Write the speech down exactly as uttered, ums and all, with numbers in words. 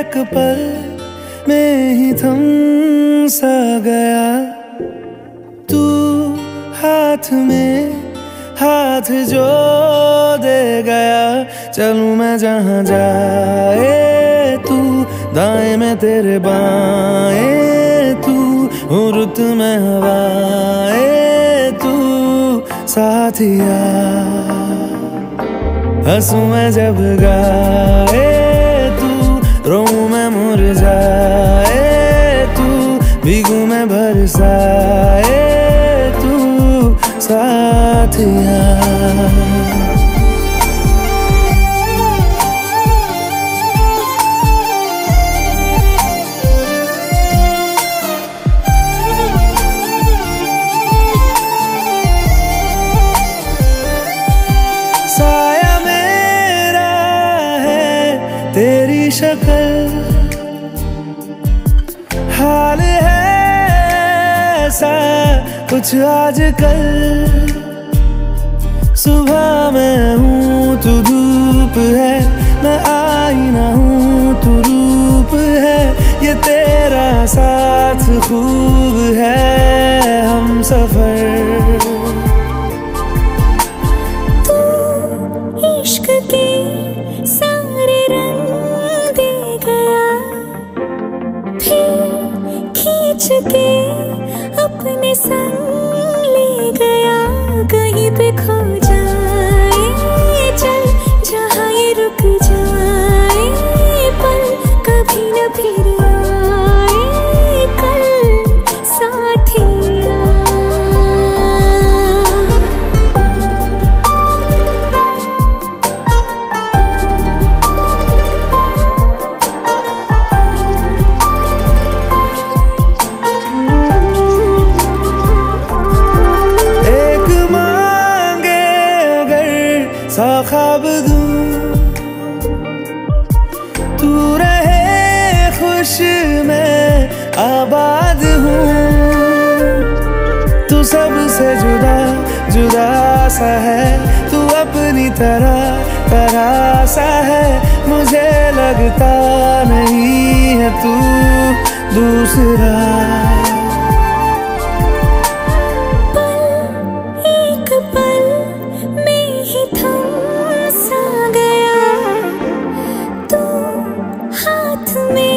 एक पल में ही थम सा गया तू हाथ में हाथ जो दे गया। चलूं मैं जहां जाए तू, दाएं में तेरे बाएं तू, रुत में हवाए तू साथिया। हंसूं मैं जब गाए तू, रोऊं मैं मुरझाए तू, भीगूं मैं बरसाए तू साथिया। साया मेरा है तेरी शक्ल, हाल है ऐसा कुछ आजकल। सुबह मैं हूँ तू धूप है, मैं आईना हूँ तू रूप है। ये तेरा साथ खूब है हम सफर। इश्क के सारे रंग दे गया, फिर खींच के अपने संग ले गया। कहीं पे खो जाए चल जहाँ ये रुक जाए पल, कभी न फिर आए कल साथिया। सा ख्वाब दूं तू रहे खुश मैं आबाद हूँ। तू सबसे जुदा जुदा सा है, तू अपनी तरह तरह सा है। मुझे लगता नहीं है तू दूसरा। हाथ में